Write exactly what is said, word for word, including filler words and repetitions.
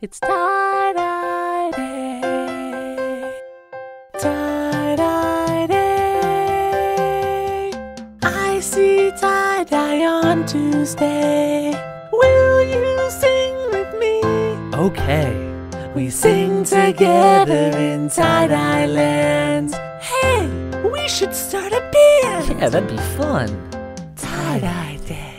It's tie-dye day. Tie-dye day. I see tie-dye on Tuesday. Will you sing with me? Okay. We sing together in tie-dye land. Hey, we should start a band. Yeah, that'd be fun. Tie-dye day.